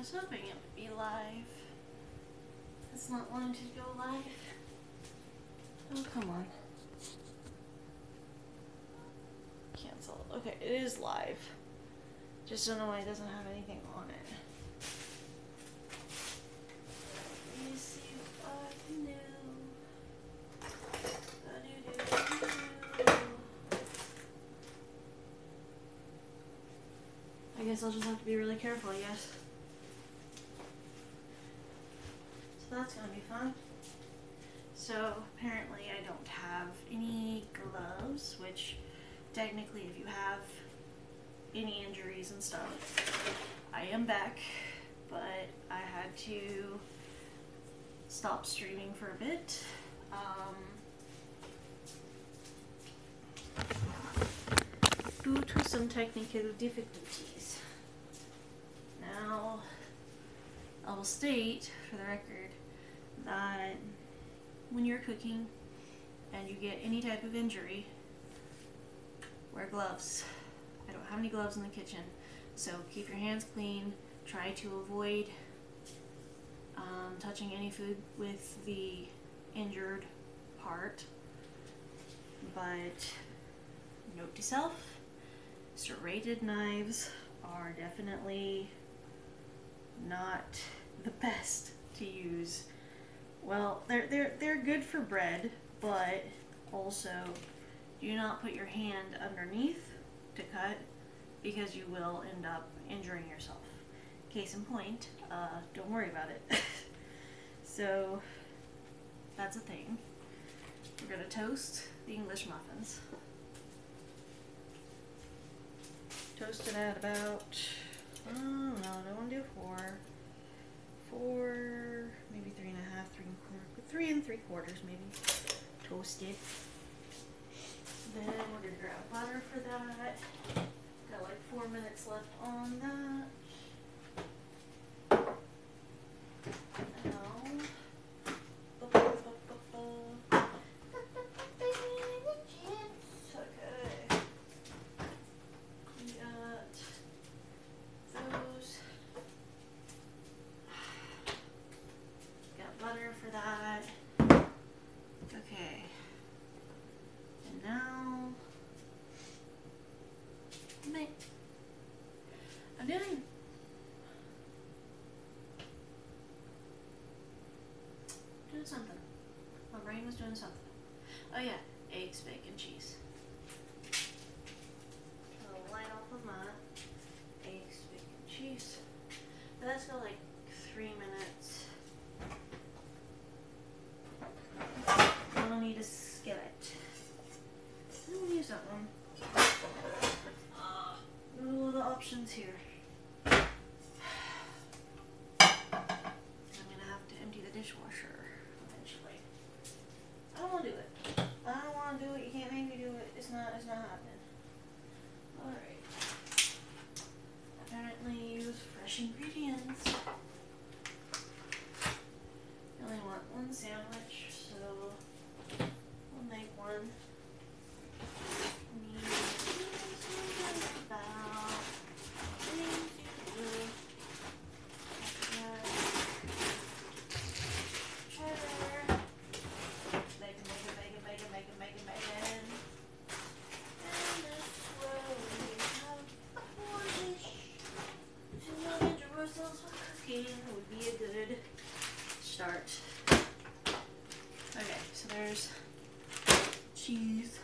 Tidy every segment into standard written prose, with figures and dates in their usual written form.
was hoping it would be live. It's not wanting to go live. Oh, come on. Cancel. Okay, it is live. Just don't know why it doesn't have anything on it. Let me see what I can do. I guess I'll just have to be really careful, I guess. So that's gonna be fun. So apparently I don't have any gloves, which technically if you have any injuries and stuff, I am back, but I had to stop streaming for a bit. Due to some technical difficulties. Now, I will state for the record that when you're cooking and you get any type of injury, wear gloves. I don't have any gloves in the kitchen, so keep your hands clean. Try to avoid touching any food with the injured part. But note to self, serrated knives are definitely not the best to use. Well, they're good for bread, but also do not put your hand underneath to cut, because you will end up injuring yourself. Case in point, don't worry about it. So that's a thing. We're gonna toast the English muffins. Toast it at about, I don't know, I want to do four, maybe 3.5, 3 3/4 maybe, toasted. Then we're gonna grab butter for that. Got like 4 minutes left on that. Something. My brain was doing something. Oh yeah, eggs, bacon, cheese. A light off of mine. Eggs, bacon, cheese. But that's got like 3 minutes. I don't need a skillet. I don't use that one. All the options here. I'm gonna have to empty the dishwasher. I don't want to do it. I don't want to do it. You can't make me do it. It's not happening. Alright. Apparently use fresh ingredients. I only want one sandwich, so we'll make one. Would be a good start. Okay, so there's cheese,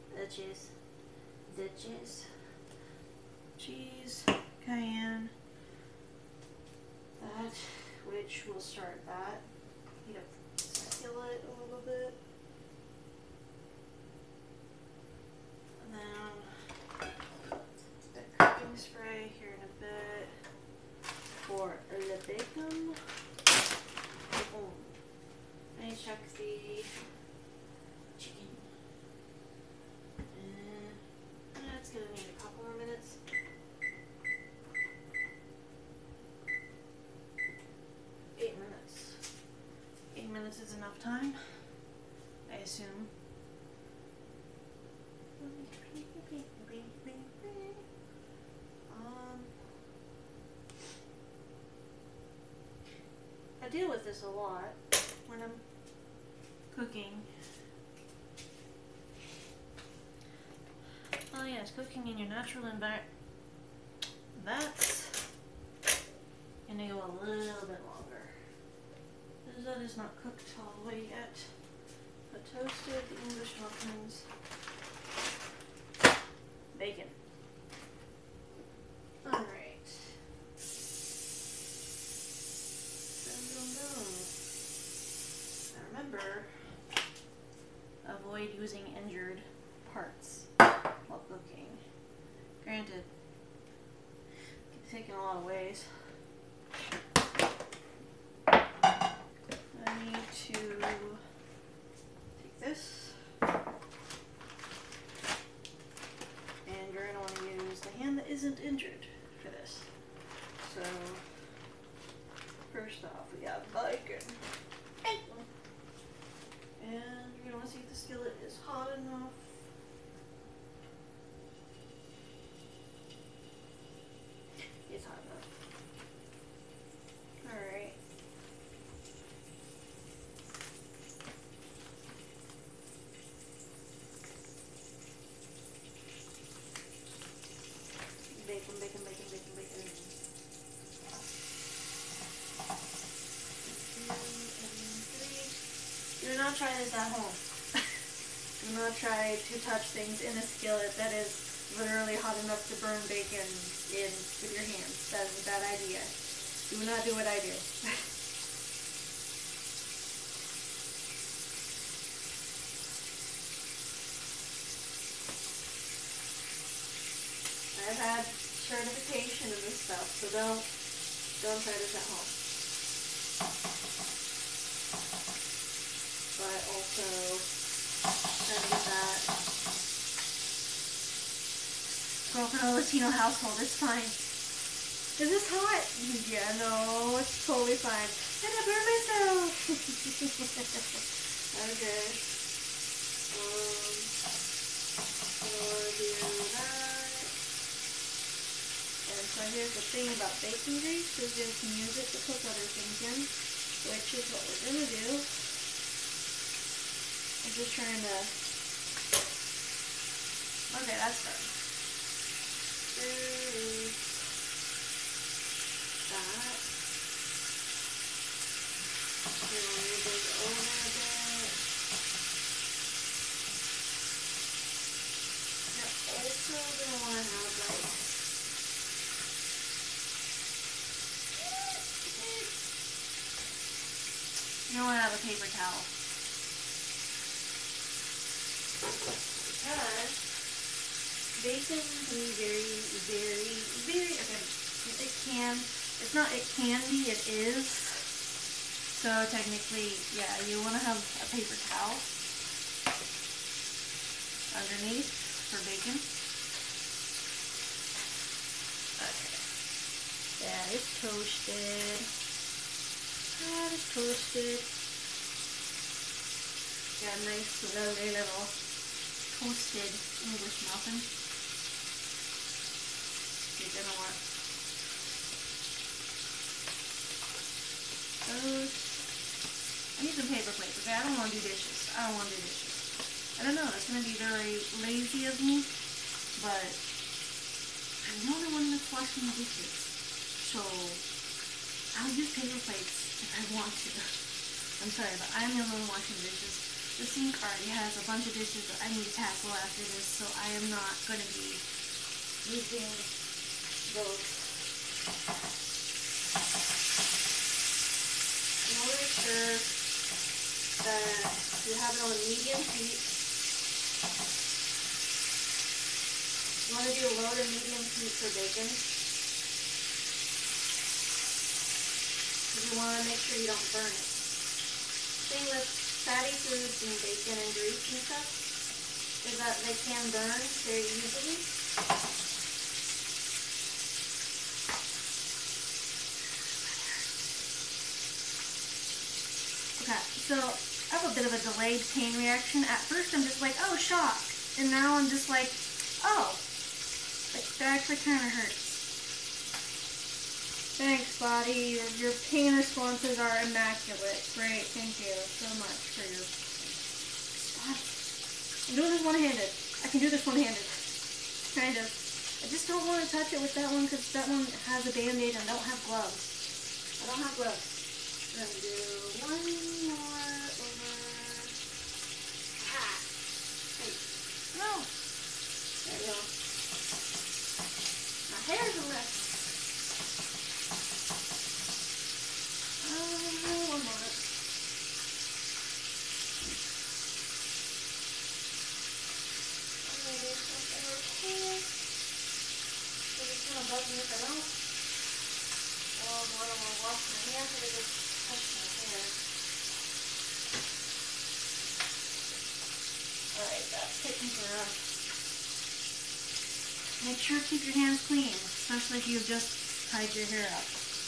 cheese, cayenne, that, which will start that. Heat up the skillet a little bit. And then the cooking spray here in a bit. For the bacon. Oh, I need to check the chicken. That's gonna need a couple more minutes. 8 minutes. 8 minutes is enough time, I assume. deal with this a lot when I'm cooking. Oh yes, cooking in your natural environment. That's gonna go a little bit longer. That is not cooked all the way yet. But toasted English muffins. Bacon. Alright. Now remember, avoid using injured parts while cooking. Granted, it can take in a lot of ways. I need to take this. And you're going to want to use the hand that isn't injured for this. So, first off, we got bacon. And you're going to want to see if the skillet is hot enough. It's hot enough. Alright. Bacon, bacon, bacon, bacon, bacon. Do not try this at home. Do not try to touch things in a skillet that is literally hot enough to burn bacon in with your hands. That is a bad idea. Do not do what I do. I've had certification in this stuff, so don't try this at home. But also try to get that. Girl, from a Latino household, it's fine. Is this hot? Yeah, no, it's totally fine. And I burn myself. Okay. We'll do that. And so here's the thing about bacon grease, is you can use it to cook other things in, which is what we're gonna do. I'm just trying to. Okay, that's done. There's that. We're going to move it over a bit. You're also going to want to have like. You don't want to have a paper towel. Because bacon can be very, very, very, okay, it can be, it is. So technically, yeah, you want to have a paper towel underneath for bacon. Okay. That is toasted. That is toasted. Got a nice, lovely little toasted English muffin. You're gonna want those. I need some paper plates, okay? I don't want to do dishes. I don't know, it's gonna be very lazy of me, but I'm the only one that's washing the dishes. So I'll use paper plates if I want to. I'm sorry, but I'm the only one washing the dishes. The sink already has a bunch of dishes that I need to tackle after this, so I am not going to be using those. You want to make sure that you have it on a medium heat. You want to do low to medium heat for bacon. You want to make sure you don't burn it. Thing with fatty foods and bacon and grease and stuff is that they can burn very easily. Okay, so I have a bit of a delayed pain reaction. At first I'm just like, oh, shock. And now I'm just like, oh, like, that actually kind of hurts. Thanks, body. Your pain responses are immaculate. Great, thank you so much for your response. I'm doing this one-handed. I can do this one-handed. Kind of. I just don't want to touch it with that one because that one has a band-aid and I don't have gloves. I don't have gloves. I'm going to do one more over. Ah! Wait. No! There we go. My hair's a mess. One moment. Bugging if I don't. Oh, Lord, I'm gonna wash my hands and I just touch my hair. Alright, that's taken care of. Make sure to keep your hands clean, especially if you've just tied your hair up.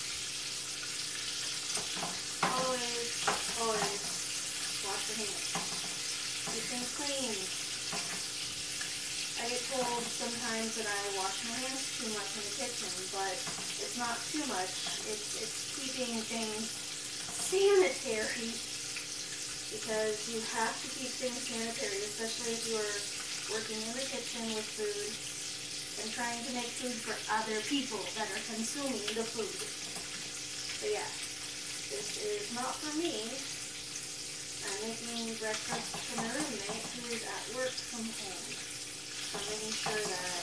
Always, always wash your hands. Keep things clean. I get told sometimes that I wash my hands too much in the kitchen, but it's not too much. It's keeping things sanitary, because you have to keep things sanitary, especially if you're working in the kitchen with food and trying to make food for other people that are consuming the food. So yeah, this is not for me. I'm making breakfast for my roommate who is at work from home. I'm making sure that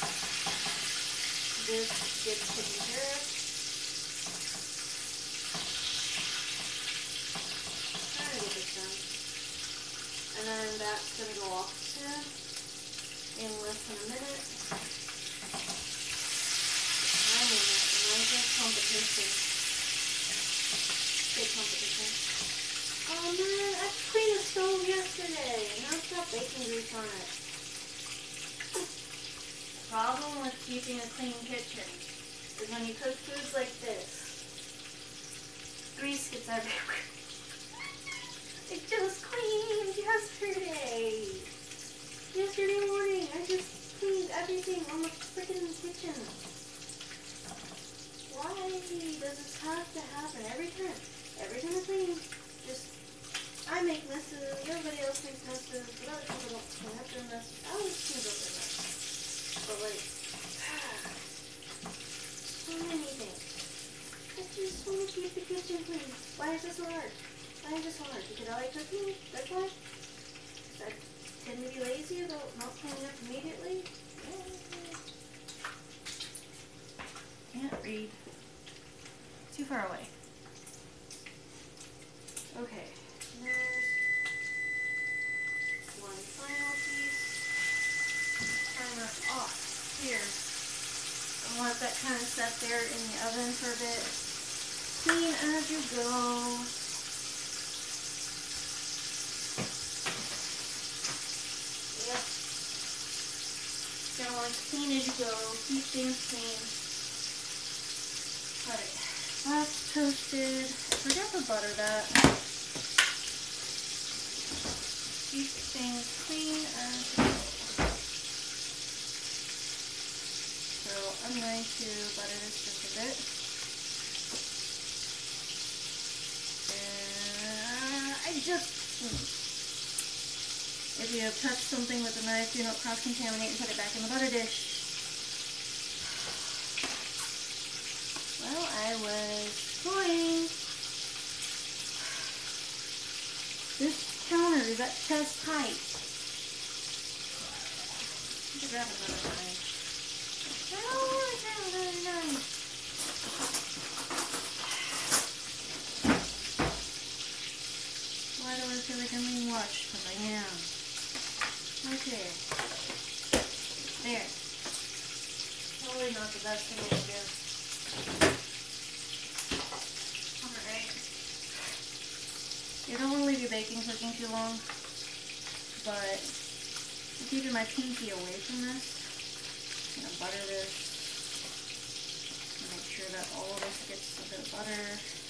this gets taken care of. Trying to get this done. And then that's going to go off soon, in less than a minute. I'm in that amazing competition. Big competition. Oh man, I cleaned the stove yesterday and now it's got bacon grease on it. The problem with keeping a clean kitchen is when you cook foods like this, grease gets everywhere. It just cleaned yesterday. Yesterday morning, I just cleaned everything on the freaking kitchen. Why does this have to happen every time? Every time I clean, I make messes, everybody else makes messes, but other people don't clean up their mess. I always clean up their mess. But like, so many things. I just want to keep the kitchen clean. Why is this so hard? Why is this so hard? Because I like cooking? That's why? I tend to be lazy about not cleaning up immediately? Yeah. Can't read. Too far away. Okay. There's one final piece. Timer off here. I'll let that kind of set there in the oven for a bit. Clean as you go. Yep. Gotta like clean as you go. Keep things clean. Alright. That's toasted. Forgot to butter that. Keep things clean as you go. So I'm going to butter this just a bit. If you touch something with a knife, do not cross-contaminate and put it back in the butter dish. Well, I was going. This counter is at chest height. I should grab another knife. Why do I feel like I'm being watched? Because I am. Okay. There. Probably not the best thing to do. Alright. You don't want to leave your baking cooking too long, but I'm keeping my pinky away from this. I'm going to butter this. Make sure that all of this gets a bit of butter.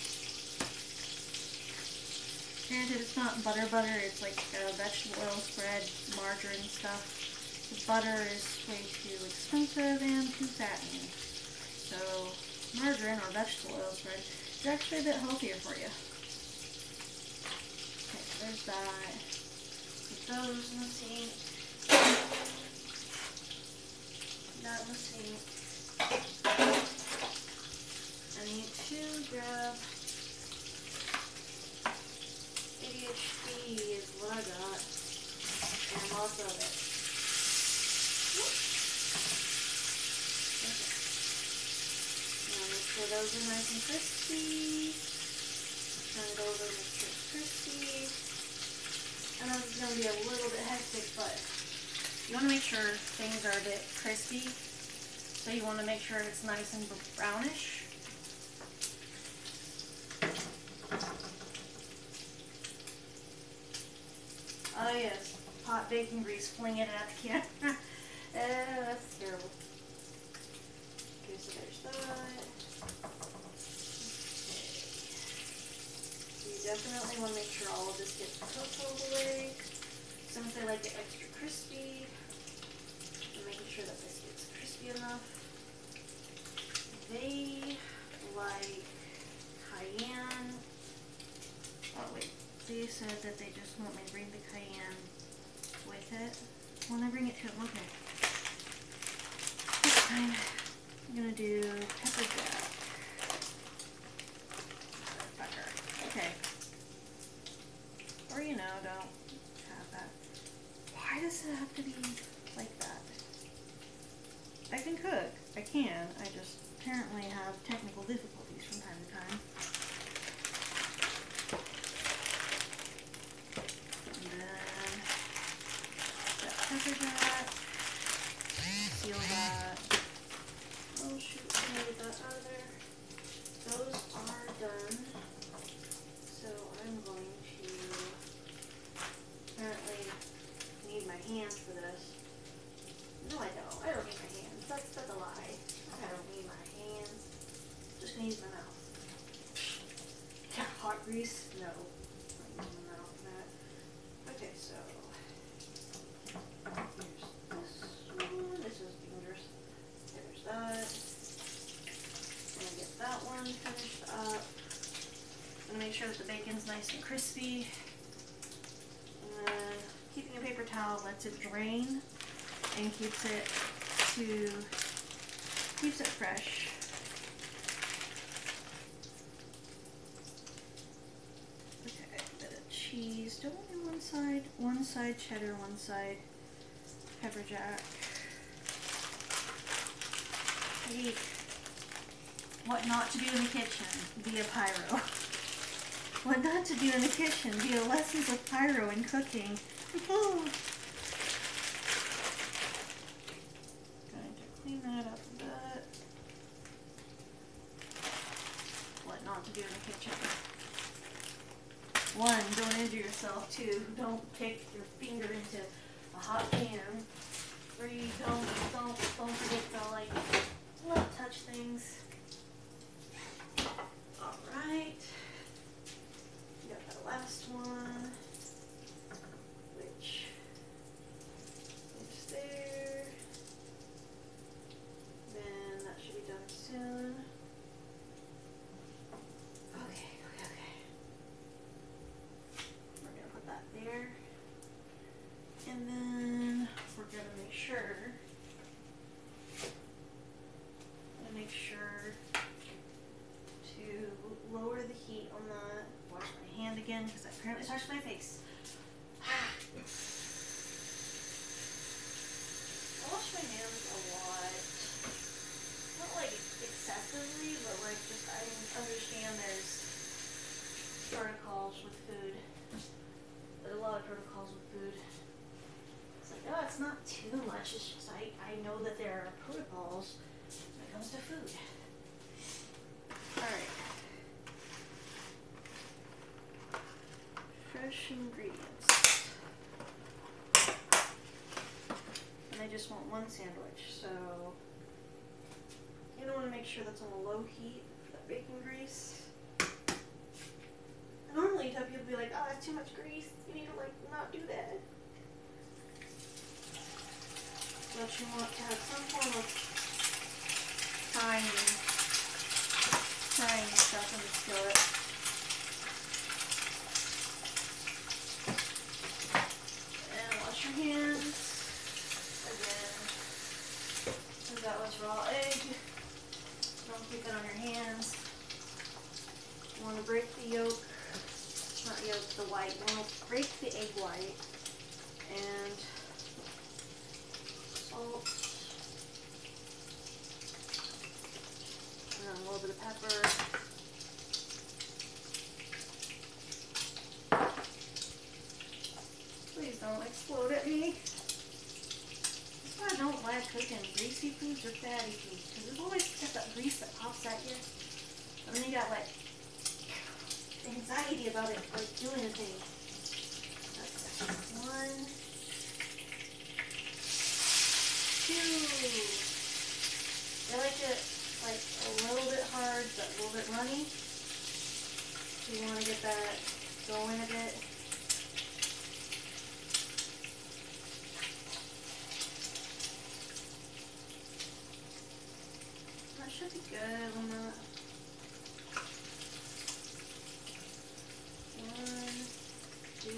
Granted, it's not butter, it's like vegetable oil spread, margarine stuff. The butter is way too expensive and too fattening. So margarine or vegetable oil spread is actually a bit healthier for you. Okay, so there's that. Put those in the sink. That in the sink. I need to grab ADHD is what I got. And lots of it. So those are nice and crispy. Turn it over, make sure it's crispy. I know this is going to be a little bit hectic, but you want to make sure things are a bit crispy. So you want to make sure it's nice and brownish. Oh yes, hot bacon grease, fling it at the camera. That's terrible. Okay, so there's that. Definitely want to make sure all of this gets cooked all the way. Since I like it extra crispy, I'm making sure that this gets crispy enough. They like cayenne. Oh wait, they said that they just want me to bring the cayenne with it. When I bring it to them, okay. This time I'm gonna do pepper jack. Okay. Or, you know, don't have that. Why does it have to be like that? I can cook. I can. I just apparently have technical difficulties from time to time. And then that pepper jack. Seal that. Oh shoot, I need that out of there. Those are done. So I'm going to apparently need my hands for this. No, I don't. I don't need my hands. That's a lie. I don't need my hands. Just gonna use my mouth. Yeah, hot grease? No. I'm using my mouth for that. Okay, so here's this one. This is dangerous. There's that. I'm gonna get that one finished up. I'm gonna make sure that the bacon's nice and crispy. And then keeping a paper towel lets it drain and keeps it fresh. Okay, a bit of cheese. Don't do one side cheddar, one side pepper jack. Hey, what not to do in the kitchen via pyro. What not to do in the kitchen via lessons of pyro and cooking. Going to clean that up a bit. What not to do in the kitchen. 1, don't injure yourself. 2, don't kick your finger into a hot pan. 3, don't forget to like not touch things. Alright. Got that last one, which is there. Then that should be done soon. Okay. We're gonna put that there. And then we're gonna make sure to lower the heat on that. Wash my hand again because I apparently touched my face. I wash my hands a lot. Not like excessively, but like just I understand there's protocols with food. There's a lot of protocols with food. It's like, oh, it's not too much. It's just I know that there are protocols when it comes to food. Alright. Fresh ingredients. And I just want one sandwich, so you want to make sure that's on a low heat for that bacon grease. And normally you tell people be like, oh, that's too much grease. You need to like not do that. But you want to have some form of time the white. We'll break the egg white and salt and then a little bit of pepper. Please don't explode at me. That's why I don't like cooking greasy foods or fatty foods, because there's always got that grease that pops at you. And then you got like anxiety about it, like doing a thing. That's 1, 2. I like it like a little bit hard, but a little bit runny. So you want to get that going a bit. That should be good on that. 1, 2,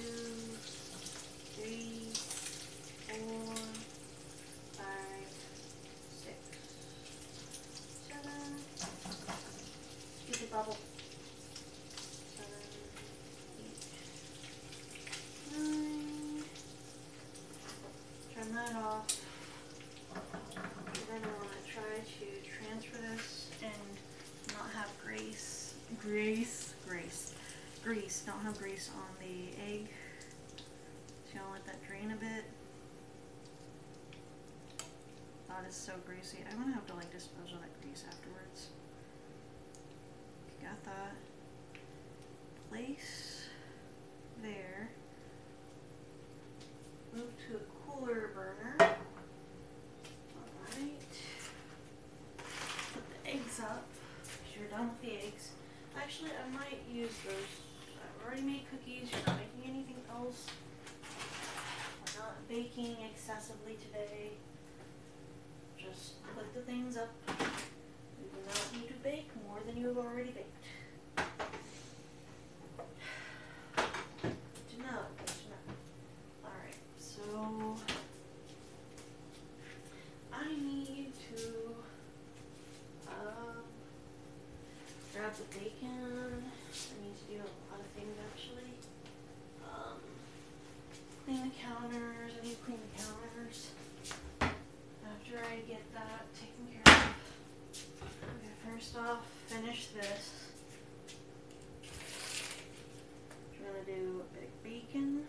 3, 4, 5, 6, 7. Stupid bubble. 7, 8, 9. Turn that off. You're going to want to try to transfer this and not have grease, don't have grease on the egg. So you want to let that drain a bit. That is so greasy. I'm going to have to like dispose of that grease afterwards. Got that. Place there. Move to a cooler burner. Alright. Put the eggs up. You're done with the eggs. Actually, I might use those. I've already made cookies. You're not making anything else. We're not baking excessively today. Just put the things up. You do not need to bake more than you have already baked. Good to know. Good to know. Alright, so I need to grab the bacon. I need to do a lot of things actually. Clean the counters. I need to clean the counters. After I get that taken care of. Okay, first off, finish this. We're gonna do a bit of bacon.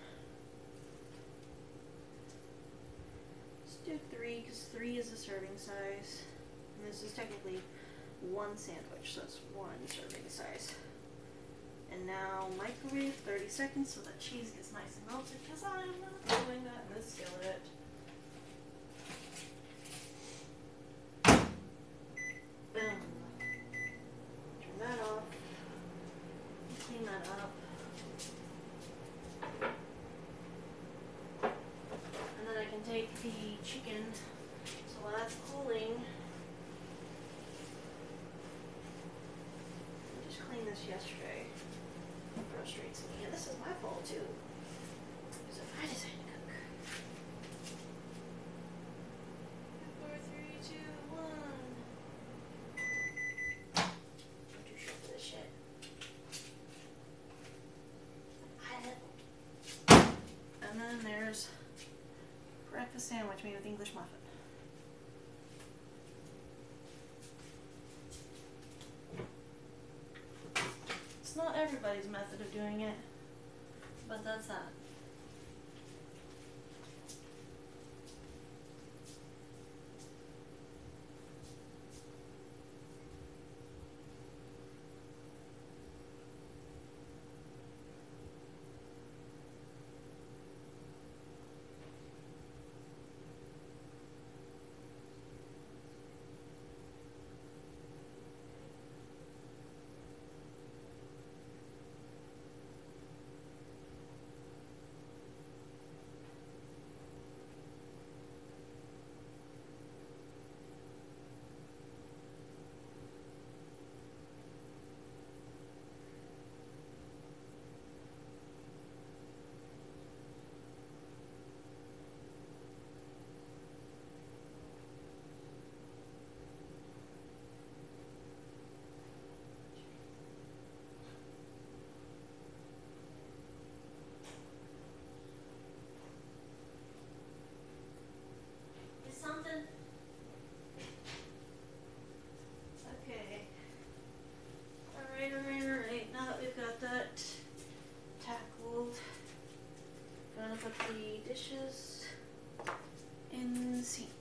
Let's do 3 because 3 is the serving size. And this is technically 1 sandwich, so it's 1 serving size. And now microwave 30 seconds so that cheese gets nice and melted because I'm not doing that in the skillet. Boom. Turn that off. Clean that up. And then I can take the chicken. So while that's cooling, I just cleaned this yesterday. It frustrates me. And this is my fault too. Because if I decide to cook. 4, 3, 2, 1. I'm too short for this shit. And then there's breakfast sandwich made with English muffin. It's not everybody's method of doing it, but that's that. dishes in the sink.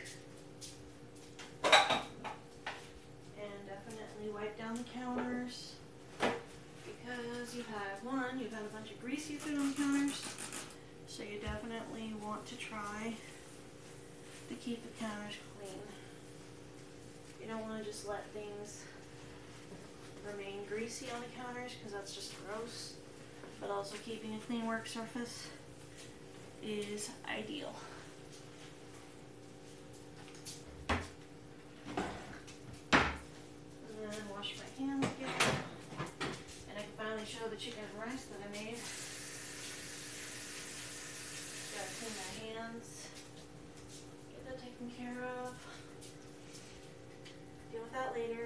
And definitely wipe down the counters because you've had a bunch of grease you put on the counters. So you definitely want to try to keep the counters clean. You don't want to just let things remain greasy on the counters because that's just gross. But also keeping a clean work surface is ideal. And then wash my hands again. And I can finally show the chicken and rice that I made. Gotta clean my hands. Get that taken care of. Deal with that later.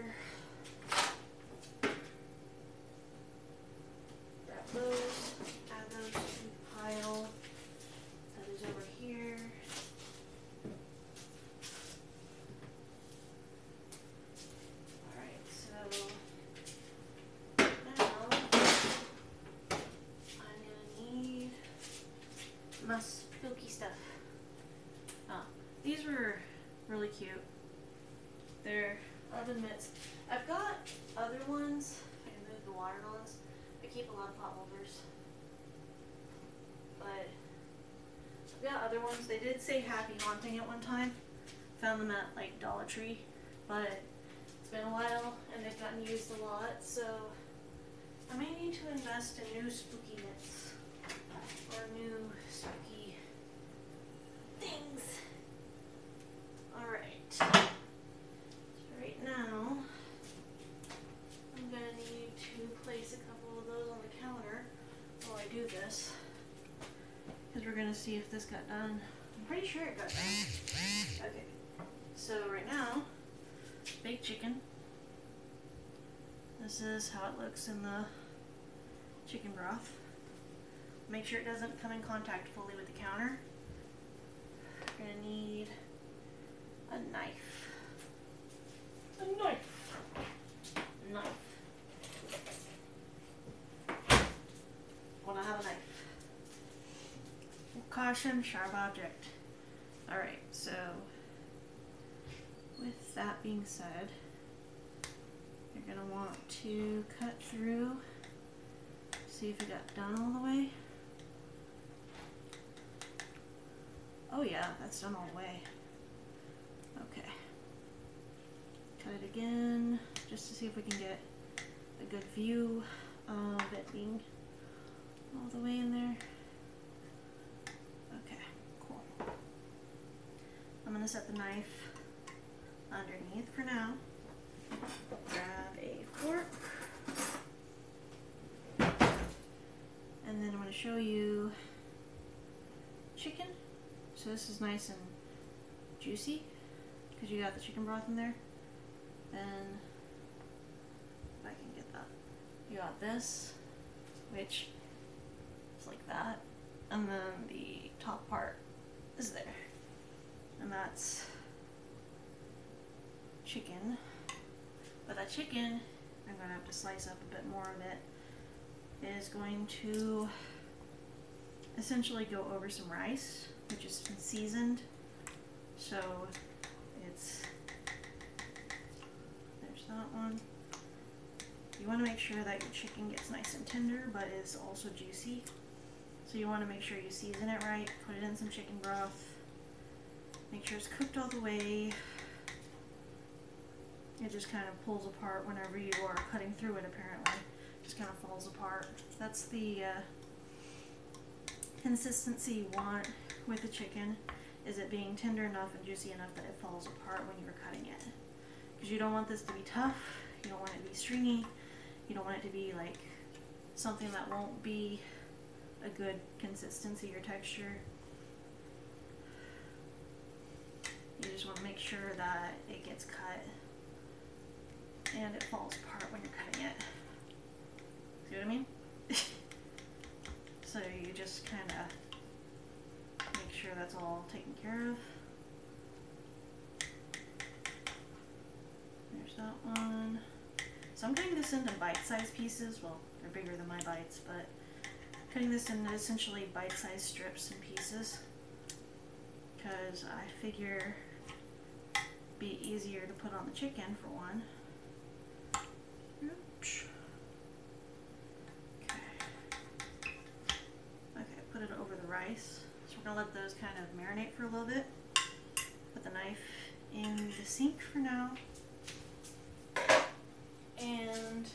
Grab those, add those to the pile that is over here. Alright, so now I'm gonna need my spooky stuff. Oh, these were really cute. They're oven mitts. I've got other ones. I moved the watermelons. I keep a lot of pot holders. But I've got other ones. They did say happy haunting at one time. Found them at like Dollar Tree. But it's been a while and they've gotten used a lot. So I may need to invest in new spooky mitts. Or new spooky things. Alright. Right now, I'm going to need to place a couple of those on the counter while I do this. Because we're going to see if this got done. I'm pretty sure it got done. Okay. So right now, baked chicken. This is how it looks in the chicken broth. Make sure it doesn't come in contact fully with the counter. We're going to need a knife. A knife. Knife. When I have a knife. Caution, sharp object. Alright, so with that being said, you're going to want to cut through, see if it got done all the way. Oh yeah, that's done all the way. Okay. Cut it again, just to see if we can get a good view of it being all the way in there. Okay, cool. I'm gonna set the knife underneath for now. Grab a fork. And then I'm gonna show you chicken. So this is nice and juicy because you got the chicken broth in there. And if I can get that, you got this, which is like that, and then the top part is there, and that's chicken. But that chicken, I'm gonna have to slice up a bit more of it, is going to essentially go over some rice, which has been seasoned. So it's, there's that one. You want to make sure that your chicken gets nice and tender, but is also juicy. So you want to make sure you season it right, put it in some chicken broth, make sure it's cooked all the way. It just kind of pulls apart whenever you are cutting through it, apparently. It just kind of falls apart. That's the consistency you want with the chicken, is it being tender enough and juicy enough that it falls apart when you're cutting it. Because you don't want this to be tough, you don't want it to be stringy, you don't want it to be like something that won't be a good consistency or texture. You just want to make sure that it gets cut and it falls apart when you're cutting it. See what I mean? So you just kind of make sure that's all taken care of. There's that one. So I'm cutting this into bite-sized pieces. Well, they're bigger than my bites, but cutting this into essentially bite-sized strips and pieces because I figure it'd be easier to put on the chicken for one. Oops. Okay, put it over the rice. So we're gonna let those kind of marinate for a little bit. Put the knife in the sink for now. And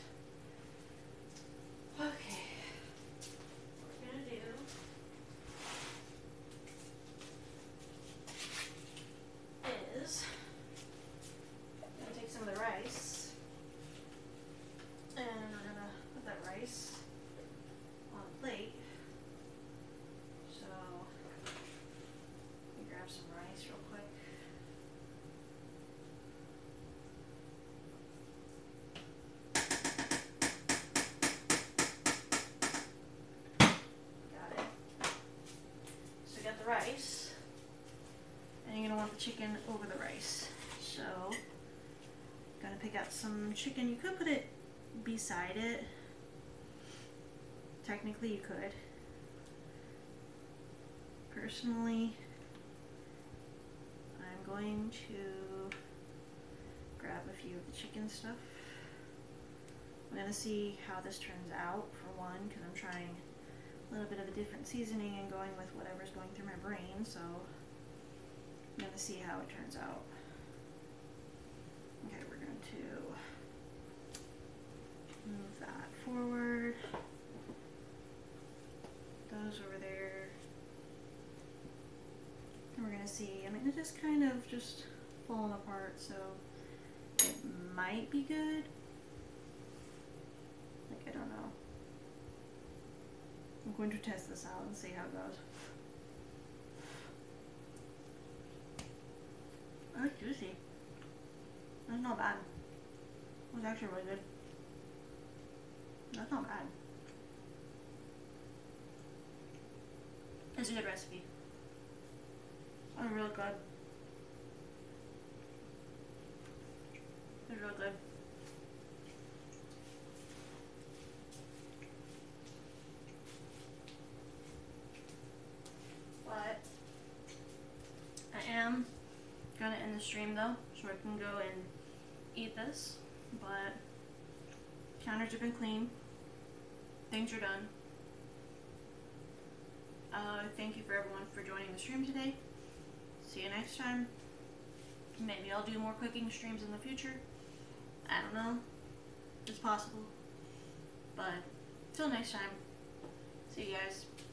okay, what we're gonna do is I'm gonna take some of the rice and we're gonna put that rice on a plate. So let me grab some rice real quick. Got it. So we got the rice, and you're gonna want the chicken over the rice. So gonna pick out some chicken. You could put it beside it. Technically you could. Personally, I'm going to grab a few of the chicken stuff. I'm gonna see how this turns out for one, because I'm trying a little bit of a different seasoning and going with whatever's going through my brain, so I'm gonna see how it turns out. Okay, we're going to move that forward. Those over there. And we're gonna see, I mean, it is kind of just falling apart, so it might be good. Like, I don't know. I'm going to test this out and see how it goes. Oh, it's juicy. That's not bad. It was actually really good. That's not bad. It's a good recipe. It's really good. It's really good. But I am gonna end the stream though, so I can go and eat this. But counters have been clean. Things are done. Thank you for everyone for joining the stream today. See you next time. Maybe I'll do more cooking streams in the future. I don't know. It's possible. But till next time. See you guys.